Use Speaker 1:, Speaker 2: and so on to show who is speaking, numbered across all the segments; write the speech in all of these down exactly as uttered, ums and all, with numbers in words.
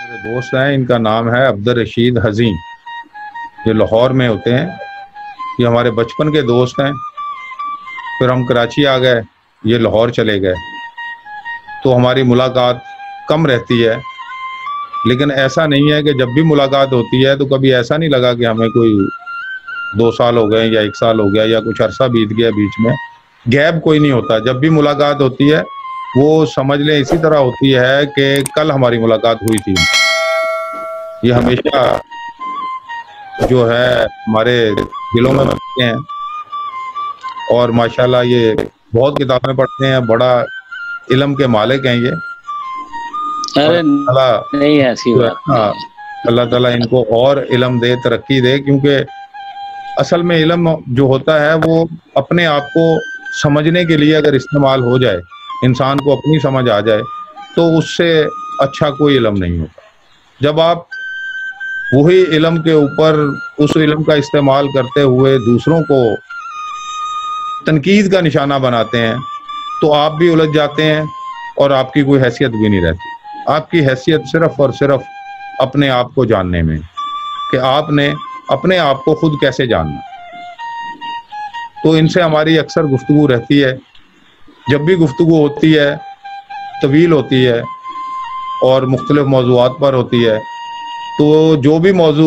Speaker 1: میرے دوست ہیں، ان کا نام ہے عبدالرشید حزین، یہ لاہور میں ہوتے ہیں، یہ ہمارے بچپن کے دوست ہیں۔ پھر ہم کراچی آ گئے، یہ لاہور چلے گئے، تو ہماری ملاقات کم رہتی ہے، لیکن ایسا نہیں ہے کہ جب بھی ملاقات ہوتی ہے تو کبھی ایسا نہیں لگا کہ ہمیں کوئی دو سال ہو گئے یا ایک سال ہو گیا یا کچھ عرصہ بیت گیا بیچ میں، گیپ کوئی نہیں ہوتا۔ جب بھی ملاقات ہوتی ہے وہ سمجھ لیں اسی طرح ہوتی ہے کہ کل ہماری ملاقات ہوئی تھی۔ یہ ہمیشہ جو ہے ہمارے دلوں میں رہتے ہیں، اور ماشاءاللہ یہ بہت کتابیں پڑھتے ہیں، بڑا علم کے مالک ہیں یہ۔
Speaker 2: ارے
Speaker 1: اللہ
Speaker 2: نہیں ایسی بات نہیں،
Speaker 1: اللہ تعالیٰ ان کو اور علم دے، ترقی دے، کیونکہ اصل میں علم جو ہوتا ہے وہ اپنے آپ کو سمجھنے کے لیے اگر استعمال ہو جائے، انسان کو اپنی سمجھ آ جائے، تو اس سے اچھا کوئی علم نہیں ہوتا۔ جب آپ وہی علم کے اوپر اس علم کا استعمال کرتے ہوئے دوسروں کو تنقید کا نشانہ بناتے ہیں تو آپ بھی الجھ جاتے ہیں اور آپ کی کوئی حیثیت بھی نہیں رہتی۔ آپ کی حیثیت صرف اور صرف اپنے آپ کو جاننے میں، کہ آپ نے اپنے آپ کو خود کیسے جاننا۔ تو ان سے ہماری اکثر گفتگو رہتی ہے، جب بھی گفتگو ہوتی ہے طویل ہوتی ہے اور مختلف موضوعات پر ہوتی ہے، تو جو بھی موضوع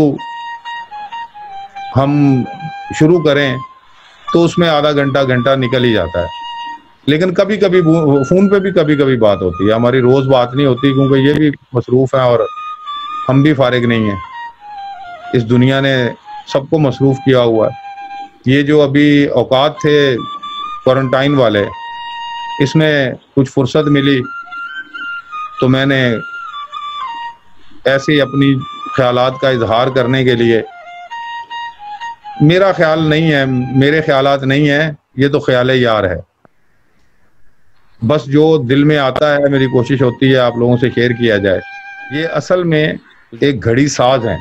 Speaker 1: ہم شروع کریں تو اس میں آدھا گھنٹہ گھنٹہ نکل ہی جاتا ہے، لیکن کبھی کبھی فون پہ بھی کبھی کبھی بات ہوتی ہے، ہماری روز بات نہیں ہوتی، کیونکہ یہ بھی مصروف ہیں اور ہم بھی فارغ نہیں ہیں۔ اس دنیا نے سب کو مصروف کیا ہوا ہے۔ یہ جو ابھی اوقات تھے کوارنٹائن والے، اس میں کچھ فرصت ملی تو میں نے ایسے ہی اپنی خیالات کا اظہار کرنے کے لیے، میرا خیال نہیں ہے، میرے خیالات نہیں ہیں، یہ تو خیال یار ہے، بس جو دل میں آتا ہے میری کوشش ہوتی ہے آپ لوگوں سے شیئر کیا جائے۔ یہ اصل میں ایک گھڑی ساز ہیں،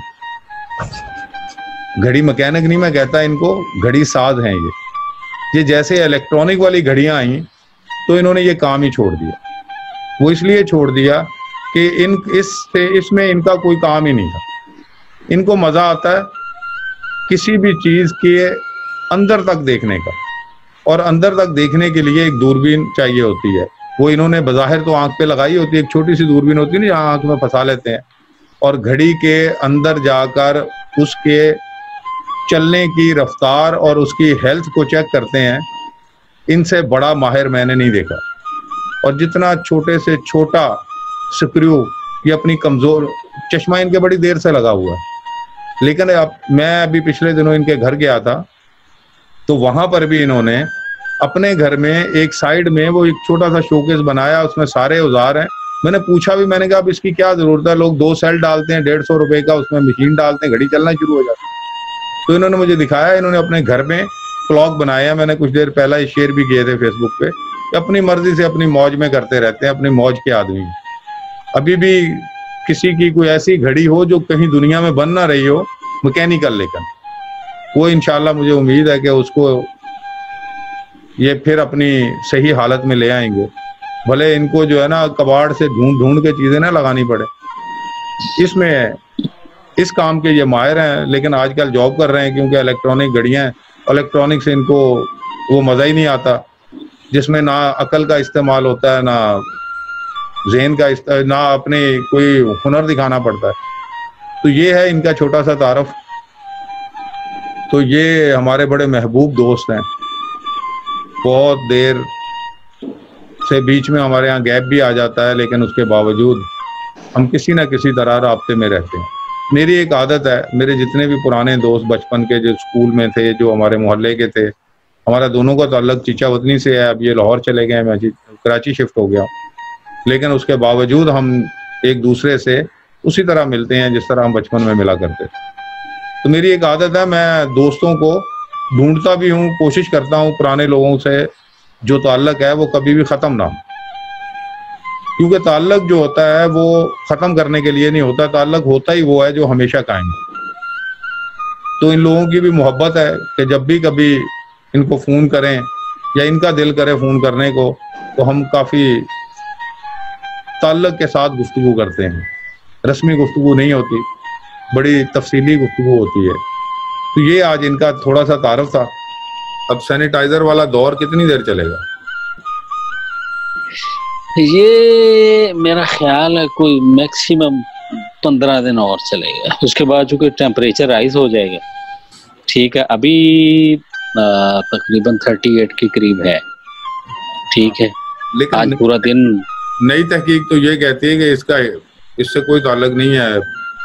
Speaker 1: گھڑی مکینک نہیں میں کہتا ان کو، گھڑی ساز ہیں یہ۔ یہ جیسے الیکٹرانک والی گھڑیاں آئیں تو انہوں نے یہ کام ہی چھوڑ دیا۔ وہ اس لیے چھوڑ دیا کہ ان اس سے اس میں ان کا کوئی کام ہی نہیں تھا۔ ان کو مزہ آتا ہے کسی بھی چیز کے اندر تک دیکھنے کا، اور اندر تک دیکھنے کے لیے ایک دوربین چاہیے ہوتی ہے۔ وہ انہوں نے بظاہر تو آنکھ پہ لگائی ہوتی ہے، ایک چھوٹی سی دوربین ہوتی ہے نا جہاں آنکھ میں پھنسا لیتے ہیں، اور گھڑی کے اندر جا کر اس کے چلنے کی رفتار اور اس کی ہیلتھ کو چیک کرتے ہیں۔ ان سے بڑا ماہر میں نے نہیں دیکھا، اور جتنا چھوٹے سے چھوٹا سکریو یہ اپنی کمزور چشمہ ان کے بڑی دیر سے لگا ہوا ہے، لیکن اب میں ابھی پچھلے دنوں ان کے گھر گیا تھا تو وہاں پر بھی انہوں نے اپنے گھر میں ایک سائیڈ میں وہ ایک چھوٹا سا شوکیس بنایا، اس میں سارے اوزار ہیں۔ میں نے پوچھا بھی، میں نے کہا اب اس کی کیا ضرورت ہے، لوگ دو سیل ڈالتے ہیں ڈیڑھ سو روپے کا، اس میں مشین ڈالتے ہیں، گھڑی چلنا شروع ہو جاتی ہے۔ تو انہوں نے مجھے دکھایا، انہوں نے اپنے گھر میں کلاک بنایا، میں نے کچھ دیر پہلا ہی شیئر بھی کیے تھے فیس بک پہ، کہ اپنی مرضی سے اپنی موج میں کرتے رہتے ہیں، اپنی موج کے آدمی ہیں۔ ابھی بھی کسی کی کوئی ایسی گھڑی ہو جو کہیں دنیا میں بن نہ رہی ہو مکینیکل، لیکن وہ انشاءاللہ مجھے امید ہے کہ اس کو یہ پھر اپنی صحیح حالت میں لے آئیں گے، بھلے ان کو جو ہے نا کباڑ سے ڈھونڈ ڈھونڈ کے چیزیں نہ لگانی پڑے۔ اس میں اس کام کے یہ ماہر ہیں، لیکن آج کل جاب کر رہے ہیں کیونکہ الیکٹرانک گھڑیاں ہیں، الیکٹرانک سے ان کو وہ مزہ ہی نہیں آتا، جس میں نہ عقل کا استعمال ہوتا ہے، نہ ذہن کا است... نہ اپنے کوئی ہنر دکھانا پڑتا ہے۔ تو یہ ہے ان کا چھوٹا سا تعارف۔ تو یہ ہمارے بڑے محبوب دوست ہیں، بہت دیر سے بیچ میں ہمارے ہاں گیپ بھی آ جاتا ہے، لیکن اس کے باوجود ہم کسی نہ کسی طرح رابطے میں رہتے ہیں۔ میری ایک عادت ہے، میرے جتنے بھی پرانے دوست بچپن کے جو اسکول میں تھے، جو ہمارے محلے کے تھے، ہمارا دونوں کا تعلق چیچا وطنی سے ہے، اب یہ لاہور چلے گئے، میں کراچی شفٹ ہو گیا، لیکن اس کے باوجود ہم ایک دوسرے سے اسی طرح ملتے ہیں جس طرح ہم بچپن میں ملا کرتے تھے۔ تو میری ایک عادت ہے، میں دوستوں کو ڈھونڈتا بھی ہوں، کوشش کرتا ہوں پرانے لوگوں سے جو تعلق ہے وہ کبھی بھی ختم نہ ہو، کیونکہ تعلق جو ہوتا ہے وہ ختم کرنے کے لیے نہیں ہوتا، تعلق ہوتا ہی وہ ہے جو ہمیشہ قائم ہے۔ تو ان لوگوں کی بھی محبت ہے کہ جب بھی کبھی ان کو فون کریں یا ان کا دل کرے فون کرنے کو تو ہم کافی تعلق کے ساتھ گفتگو کرتے ہیں۔ رسمی گفتگو نہیں ہوتی، بڑی تفصیلی گفتگو ہوتی ہے. تو یہ آج ان کا تھوڑا سا تعارف تھا. اب سینیٹائزر والا دور کتنی دیر چلے گا؟
Speaker 2: یہ میرا خیال ہے کوئی میکسیمم پندرہ دن اور چلے گا، اس کے بعد چونکہ ٹیمپریچر رائز ہو جائے گا. ٹھیک ہے، ابھی تقریباً تھرٹی ایٹ کے قریب ہے. ٹھیک ہے،
Speaker 1: لیکن
Speaker 2: آج پورا دن
Speaker 1: نئی تحقیق تو یہ کہتی ہے کہ اس کا اس سے کوئی تعلق نہیں ہے،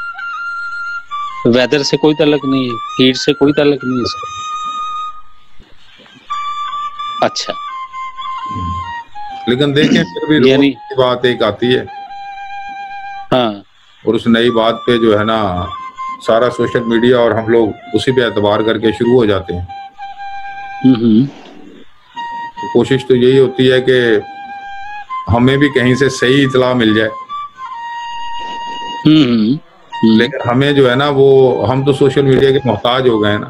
Speaker 2: ویدر سے کوئی تعلق نہیں ہے، ہیٹ سے کوئی تعلق نہیں ہے اس کا. اچھا،
Speaker 1: لیکن دیکھیں پھر بھی روز
Speaker 2: یعنی
Speaker 1: کی بات ایک آتی ہے،
Speaker 2: ہاں،
Speaker 1: اور اس نئی بات پہ جو ہے نا سارا سوشل میڈیا اور ہم لوگ اسی پہ اعتبار کر کے شروع ہو جاتے ہیں.
Speaker 2: ہوں ہوں
Speaker 1: کوشش تو یہی ہوتی ہے کہ ہمیں بھی کہیں سے صحیح اطلاع مل جائے،
Speaker 2: ہوں ہوں
Speaker 1: لیکن ہمیں جو ہے نا وہ ہم تو سوشل میڈیا کے محتاج ہو گئے ہیں نا.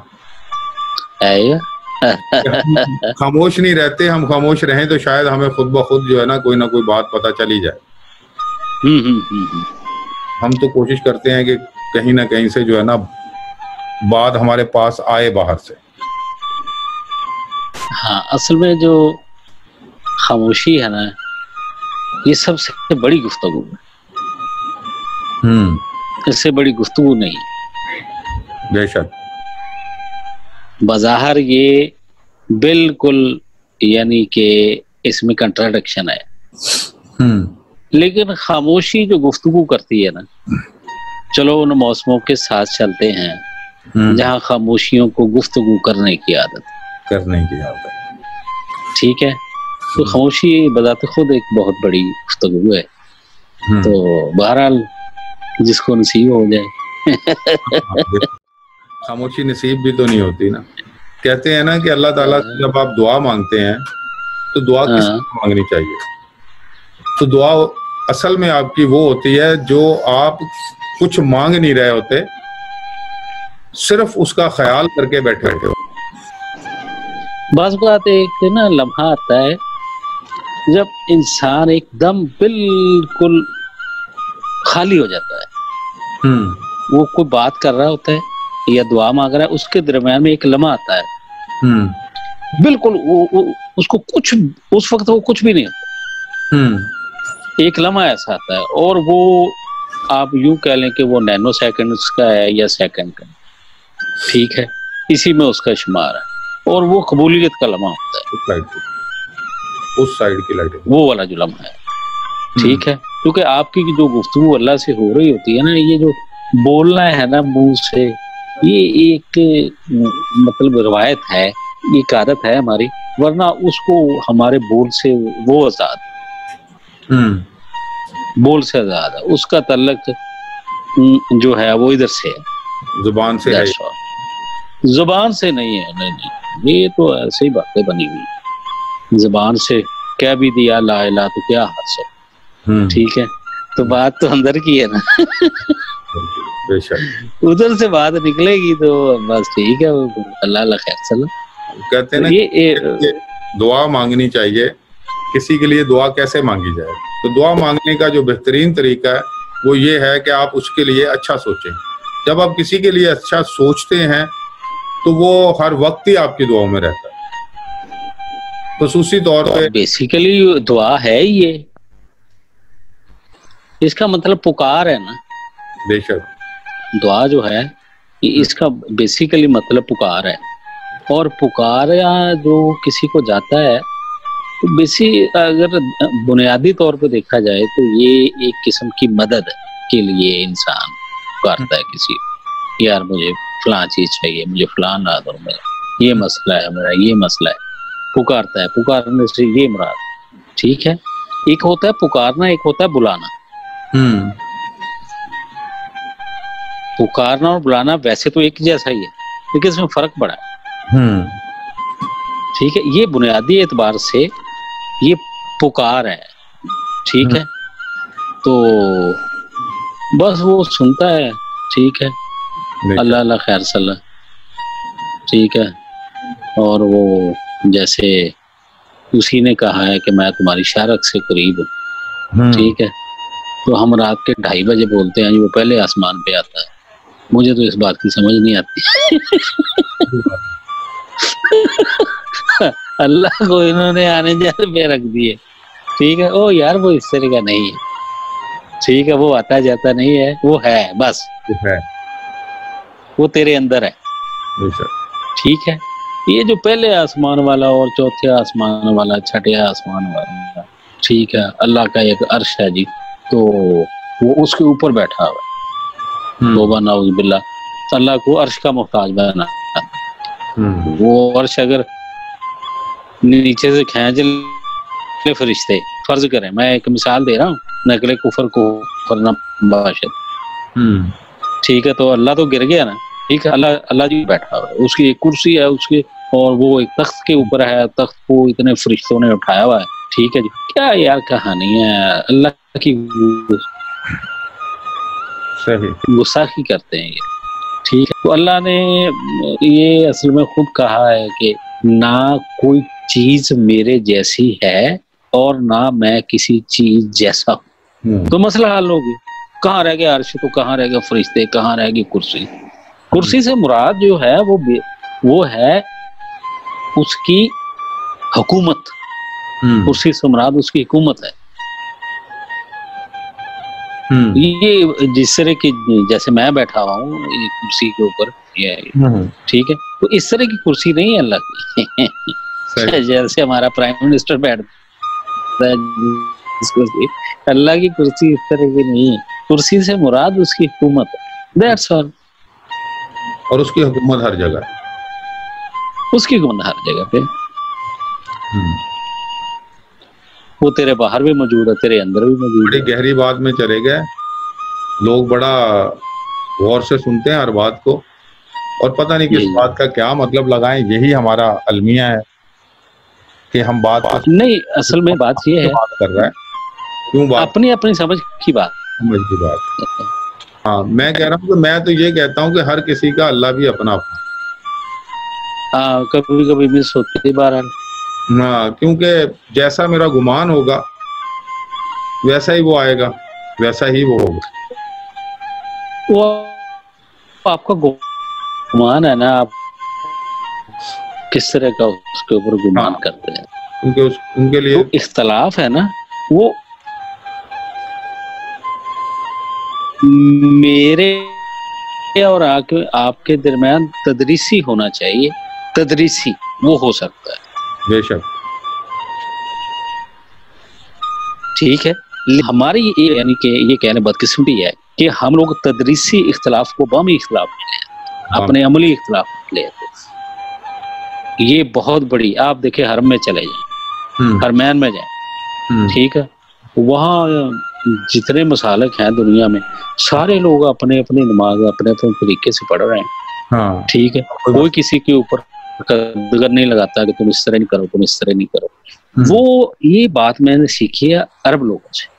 Speaker 1: ہم خاموش نہیں رہتے، ہم خاموش رہیں تو شاید ہمیں خود بخود جو ہے نا کوئی نہ کوئی بات پتہ چلی جائے. ہم تو کوشش کرتے ہیں کہ کہیں نہ کہیں سے جو ہے نا بات ہمارے پاس آئے باہر سے.
Speaker 2: ہاں، اصل میں جو خاموشی ہے نا یہ سب سے بڑی گفتگو ہے،
Speaker 1: ہوں
Speaker 2: اس سے بڑی گفتگو نہیں.
Speaker 1: بے شک.
Speaker 2: بظاہر یہ بالکل یعنی کہ اس میں کنٹراڈکشن ہے،
Speaker 1: ہوں
Speaker 2: لیکن خاموشی جو گفتگو کرتی ہے نا، چلو ان موسموں کے ساتھ چلتے ہیں جہاں خاموشیوں کو گفتگو کرنے کی عادت
Speaker 1: کرنے کی عادت
Speaker 2: ٹھیک ہے، تو خاموشی بذات خود ایک بہت بڑی گفتگو ہے. تو بہرحال جس کو نصیب ہو جائے.
Speaker 1: خاموشی نصیب بھی تو نہیں ہوتی نا. کہتے ہیں نا کہ اللہ تعالیٰ سے جب آپ دعا مانگتے ہیں تو دعا کس کو مانگنی چاہیے؟ تو دعا اصل میں آپ کی وہ ہوتی ہے جو آپ کچھ مانگ نہیں رہے ہوتے، صرف اس کا خیال کر کے بیٹھے ہوتے ہو.
Speaker 2: بعض بات ایک نا لمحہ آتا ہے جب انسان ایک دم بالکل خالی ہو جاتا ہے، وہ کوئی بات کر رہا ہوتا ہے یا دعا مانگ رہا ہے، اس کے درمیان میں ایک لمحہ آتا ہے بالکل وہ, وہ اس کو کچھ اس وقت وہ کچھ بھی نہیں ہوتا. ایک لمحہ ایسا آتا ہے اور وہ آپ یوں کہہ لیں کہ وہ نینو سیکنڈز کا ہے یا سیکنڈ کا، ٹھیک ہے، اسی میں اس کا شمار ہے، اور وہ قبولیت کا لمحہ ہوتا ہے،
Speaker 1: اس سائیڈ کی لائٹ
Speaker 2: وہ والا جو لمحہ ہے. ٹھیک ہے، کیونکہ آپ کی جو گفتگو اللہ سے ہو رہی ہوتی ہے نا، یہ جو بولنا ہے نا منہ سے، یہ ایک مطلب روایت ہے، ایک عادت ہے ہماری، ورنہ اس کو ہمارے بول سے وہ آزاد بول سے آزاد ہے، اس کا تعلق جو ہے وہ ادھر سے ہے،
Speaker 1: زبان سے ہے،
Speaker 2: زبان سے نہیں ہے. نہیں نہیں، یہ تو ایسے ہی باتیں بنی ہوئی، زبان سے کہہ بھی دیا لا الہ تو کیا حاصل. ٹھیک ہے، تو بات تو اندر کی ہے نا.
Speaker 1: بے شک
Speaker 2: ادھر سے بات نکلے گی تو بس ٹھیک ہے، اللہ اللہ خیر چلو.
Speaker 1: کہتے ہیں نا کہ دعا مانگنی چاہیے، کسی کے لیے دعا کیسے مانگی جائے؟ تو دعا مانگنے کا جو بہترین طریقہ ہے وہ یہ ہے کہ آپ اس کے لیے اچھا سوچیں. جب آپ کسی کے لیے اچھا سوچتے ہیں تو وہ ہر وقت ہی آپ کی دعاؤں میں رہتا ہے. خصوصی طور پہ
Speaker 2: بیسیکلی دعا ہے یہ، اس کا مطلب پکار ہے نا.
Speaker 1: بے شک
Speaker 2: دعا جو ہے اس کا بیسیکلی مطلب پکار ہے، اور پکارا جو کسی کو جاتا ہے تو بیسی اگر بنیادی طور پہ دیکھا جائے تو یہ ایک قسم کی مدد کے لیے انسان پکارتا ہے کسی کو، یار مجھے فلاں چیز چاہیے، مجھے فلاں نہ دو، میرا یہ مسئلہ ہے، میرا یہ مسئلہ ہے، پکارتا ہے. پکارنے سے یہ مراد ٹھیک ہے. ایک ہوتا ہے پکارنا، ایک ہوتا ہے بلانا. پکارنا اور بلانا ویسے تو ایک جیسا ہی ہے، لیکن اس میں فرق بڑا ہے. ٹھیک ہے، یہ بنیادی اعتبار سے یہ پکار ہے. ٹھیک ہے، تو بس وہ سنتا ہے، ٹھیک ہے، اللہ اللہ خیر صلی، ٹھیک ہے. اور وہ جیسے اسی نے کہا ہے کہ میں تمہاری شارک سے قریب ہوں، ٹھیک ہے، تو ہم رات کے ڈھائی بجے بولتے ہیں وہ پہلے آسمان پہ آتا ہے. مجھے تو اس بات کی سمجھ نہیں آتی. اللہ کو انہوں نے آنے جانے پہ رکھ دیے. ٹھیک ہے او یار وہ اس طرح کا نہیں ہے. ٹھیک ہے وہ آتا جاتا نہیں ہے, وہ ہے بس
Speaker 1: ہے,
Speaker 2: وہ تیرے اندر ہے. ٹھیک ہے. یہ جو پہلے آسمان والا اور چوتھے آسمان والا چھٹے آسمان والا, ٹھیک ہے, اللہ کا ایک عرش ہے جی, تو وہ اس کے اوپر بیٹھا ہوا ہے. توبہ نعوذ باللہ, اللہ کو عرش کا محتاج بنا. وہ عرش اگر نیچے سے کھینچ لے فرشتے, فرض کریں, میں ایک مثال دے رہا ہوں, نقل کفر کو کرنا باشد, ٹھیک ہے, تو اللہ تو گر گیا نا. ٹھیک ہے, اللہ اللہ جی بیٹھا ہوا ہے, اس کی ایک کرسی ہے اس کی, اور وہ ایک تخت کے اوپر ہے, تخت کو اتنے فرشتوں نے اٹھایا ہوا ہے. ٹھیک ہے جی, کیا یار کہانی ہے, اللہ کی گستاخی کرتے ہیں یہ. ٹھیک ہے, تو اللہ نے یہ اصل میں خود کہا ہے کہ نہ کوئی چیز میرے جیسی ہے اور نہ میں کسی چیز جیسا ہوں. تو مسئلہ حل ہوگی. کہاں رہ گیا عرش, تو کہاں رہ گیا فرشتے, کہاں رہ گئی کرسی. کرسی سے مراد جو ہے وہ وہ ہے اس کی حکومت. کرسی سے مراد اس کی حکومت ہے. یہ جس طرح کی جیسے میں بیٹھا ہوا ہوں کرسی کے اوپر, ٹھیک ہے, تو اس طرح کی کرسی نہیں ہے اللہ کی. جیسے ہمارا پرائم منسٹر بیٹھتا ہے, اللہ کی کرسی اس طرح کی نہیں ہے. کرسی سے مراد اس کی حکومت ہے. That's all.
Speaker 1: اور اس کی حکومت ہر جگہ,
Speaker 2: اس کی حکومت ہر جگہ پہ. وہ تیرے باہر بھی موجود ہے, تیرے اندر بھی موجود ہے.
Speaker 1: بڑی گہری بات میں چلے گئے لوگ, بڑا غور سے سنتے ہیں ہر بات کو, اور پتہ نہیں کس بات کا کیا مطلب لگائیں. یہی ہمارا المیہ ہے کہ ہم بات
Speaker 2: نہیں, اصل میں بات یہ ہے
Speaker 1: بات کر رہا ہے کیوں بات
Speaker 2: اپنی اپنی سمجھ کی بات
Speaker 1: سمجھ کی بات. ہاں, میں کہہ رہا ہوں کہ میں تو یہ کہتا ہوں کہ ہر کسی کا اللہ بھی اپنا اپنا.
Speaker 2: ہاں, کبھی کبھی مس ہوتی ہے بہرحال.
Speaker 1: ہاں, کیونکہ جیسا میرا گمان ہوگا ویسا ہی وہ آئے گا, ویسا ہی وہ ہوگا.
Speaker 2: وہ آپ کا گمان ہے نا, آپ کس طرح کا اس کے اوپر گمان کرتے ہیں.
Speaker 1: کیونکہ ان کے لیے
Speaker 2: اختلاف ہے نا, وہ میرے اور آپ کے درمیان تدریسی ہونا چاہیے. تدریسی وہ ہو سکتا ہے
Speaker 1: بے شک,
Speaker 2: ٹھیک ہے. ہماری یعنی کہ یہ کہنے بدقسمتی ہے کہ ہم لوگ تدریسی اختلاف کو باہمی اختلاف لے لیتے, اپنے عملی اختلاف لے لیتے. یہ بہت بڑی, آپ دیکھیں حرم میں چلے جائیں, حرمین میں جائیں, ٹھیک ہے, وہاں جتنے مسالک ہیں دنیا میں سارے لوگ اپنے اپنی نماز اپنے اپنے طریقے سے پڑھ رہے ہیں. ٹھیک ہے, کوئی کسی کے اوپر قدر نہیں لگاتا کہ تم اس طرح نہیں کرو, تم اس طرح نہیں کرو. وہ یہ بات میں نے سیکھی ہے عرب لوگوں سے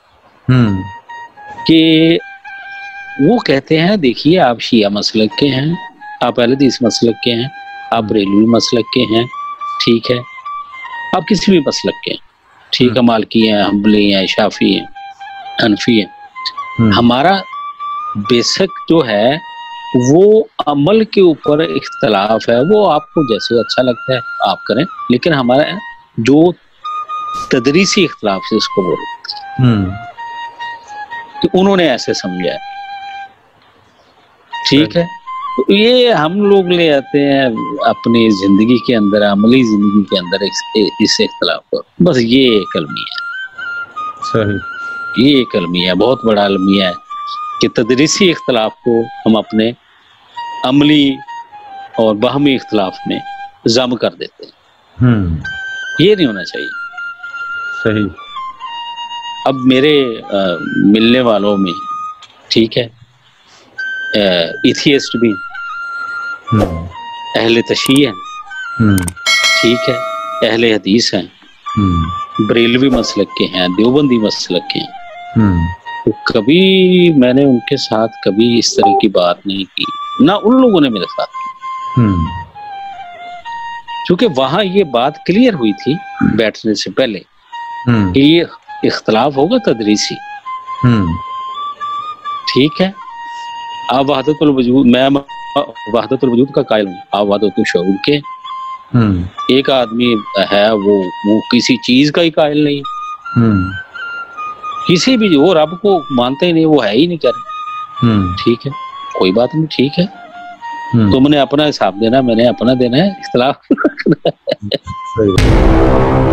Speaker 2: کہ وہ کہتے ہیں دیکھیے آپ شیعہ مسلک کے ہیں, آپ اہل حدیث مسلک کے ہیں, آپ بریلوی مسلک کے ہیں, ٹھیک ہے, آپ کسی بھی مسلک کے ہیں, ٹھیک ہے, مالکی ہیں, حنبلی ہیں, شافعی ہیں, حنفی ہیں. ہمارا بیسک جو ہے وہ عمل کے اوپر اختلاف ہے. وہ آپ کو جیسے اچھا لگتا ہے آپ کریں, لیکن ہمارا جو تدریسی اختلاف سے اس کو بولتے ہیں کہ انہوں نے ایسے سمجھا ہے, ٹھیک ہے. تو یہ ہم لوگ لے آتے ہیں اپنی زندگی کے اندر, عملی زندگی کے اندر اس اختلاف کو. بس یہ ایک المیہ ہے.
Speaker 1: صحیح,
Speaker 2: یہ ایک المیہ ہے, بہت بڑا المیہ ہے کہ تدریسی اختلاف کو ہم اپنے عملی اور باہمی اختلاف میں ضم کر دیتے ہیں. یہ نہیں ہونا چاہیے.
Speaker 1: صحیح.
Speaker 2: اب میرے ملنے والوں میں, ٹھیک ہے, ایتھیسٹ بھی, اہل تشیع ہیں, ٹھیک ہے, اہل حدیث ہیں, بریلوی مسلک کے ہیں, دیوبندی مسلک کے ہیں. تو کبھی میں نے ان کے ساتھ کبھی اس طرح کی بات نہیں کی, نہ ان لوگوں نے میرے ساتھ کی, چونکہ وہاں یہ بات کلیئر ہوئی تھی بیٹھنے سے پہلے کہ یہ اختلاف ہوگا تدریسی. ٹھیک ہے آپ وحدت الوجود، میں وحدت الوجود کا قائل ہوں، آپ وحدت الشعور کے۔ ایک آدمی ہے وہ وہ کسی چیز کا ہی قائل نہیں، کسی بھی وہ رب کو مانتے ہی نہیں، وہ ہے ہی نہیں کر، ٹھیک ہے کوئی بات نہیں، ٹھیک ہے تم نے اپنا حساب دینا، میں نے اپنا دینا ہے، اختلاف